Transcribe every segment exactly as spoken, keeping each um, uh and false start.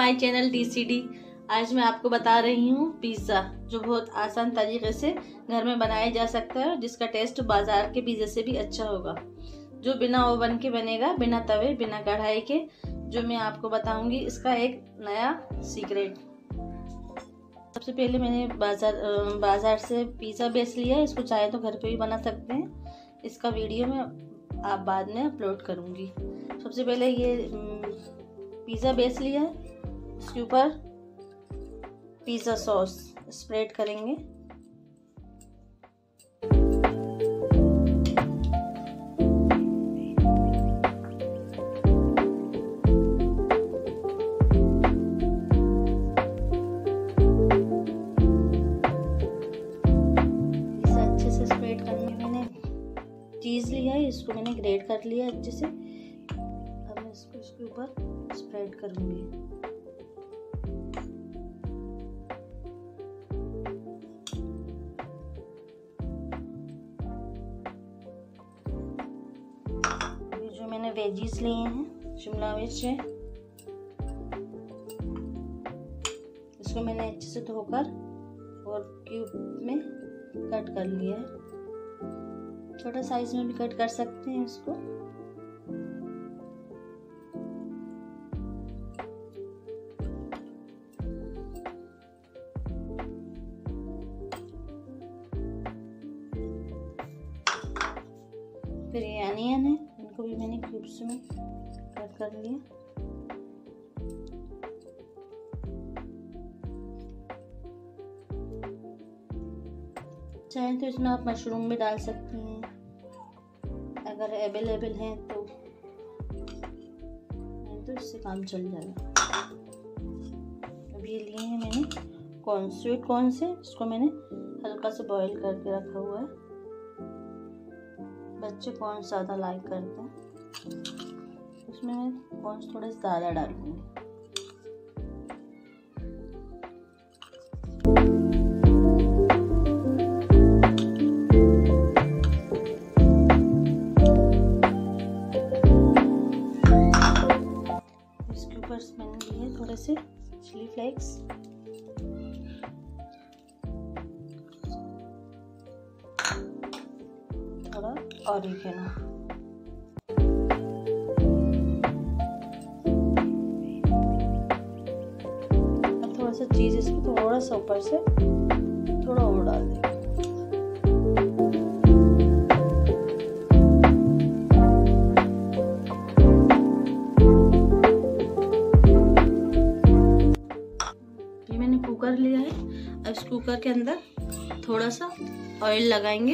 My channel D C D. आज मैं आपको बता रही हूँ पिज़्ज़ा, जो बहुत आसान तरीके से घर में बनाया जा सकता है, जिसका टेस्ट बाजार के पिज़्ज़ा से भी अच्छा होगा, जो बिना ओवन के बनेगा, बिना तवे, बिना कढ़ाई के, जो मैं आपको बताऊंगी इसका एक नया सीक्रेट। सबसे पहले मैंने बाजार बाजार से पिज़्ज़ा बेस लिया है। इसको चाहे तो घर पे भी बना सकते हैं। इसका वीडियो मैं आप बाद में अपलोड करूंगी। सबसे पहले ये पिज़्ज़ा बेस लिया है, इसके ऊपर पिज़्ज़ा सॉस स्प्रेड करेंगे। चीज़ लिया है, इसको मैंने ग्रेट कर लिया अच्छे से। अब मैं इसको इसके ऊपर स्प्रेड करूंगी। ये जो मैंने वेजीज लिए हैं, शिमला मिर्च है, इसको मैंने अच्छे से धोकर और क्यूब में कट कर लिया है। छोटा साइज में भी कट कर सकते हैं इसको। फिर ये अनियन है, इनको भी मैंने क्यूब्स में कट कर लिया। चाहे तो इसमें आप मशरूम भी डाल सकती हैं अगर अवेलेबल हैं तो, नहीं तो इससे काम चल जाएगा। अब ये लिए हैं मैंने कॉर्न, स्वीट कॉर्न से, इसको मैंने हल्का से बॉईल करके रखा हुआ है। बच्चे कॉर्न ज़्यादा लाइक करते हैं, उसमें मैं कॉर्न थोड़े ज़्यादा डालूंगी। मैंने लिए थोड़े से चिली फ्लेक्स, थोड़ा ऑरिगेनो, अब थोड़ा सा चीज इसको थोड़ा सा ऊपर से थोड़ा और डाल देंगे। कुकर लिया है, अब इस कुकर के अंदर थोड़ा सा ऑयल लगाएंगे।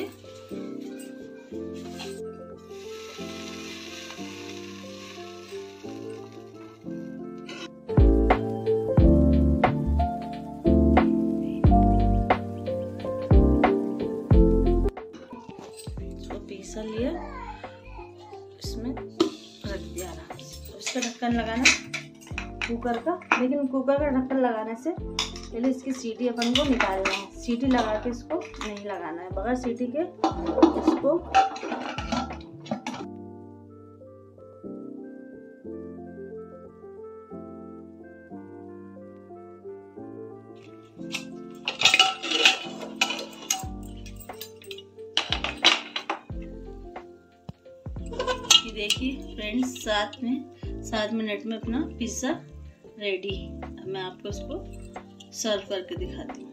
इसको पीसा लिया, इसमें रख दिया आराम से। इसका ढक्कन लगाना कुकर का, लेकिन कुकर का ढक्कन लगाने से पहले इसकी सीटी अपन को निकालना है। सीटी लगा के इसको नहीं लगाना है, बगैर सीटी के इसको ये देखिए फ्रेंड्स, सात में सात मिनट में अपना पिज़्ज़ा रेडी। अब मैं आपको इसको सर्व करके दिखाती हूँ।